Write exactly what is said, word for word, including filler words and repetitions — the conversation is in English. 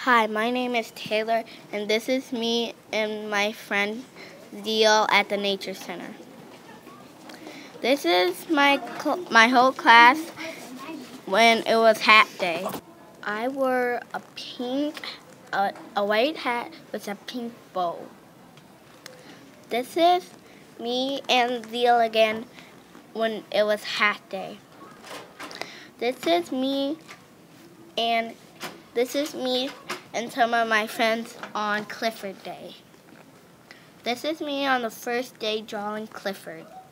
Hi, my name is Taylor, and this is me and my friend Zeal at the Nature Center. This is my cl- my whole class when it was hat day. I wore a pink, a, a white hat with a pink bow. This is me and Zeal again when it was hat day. This is me and this is me and some of my friends on Clifford Day. This is me on the first day drawing Clifford.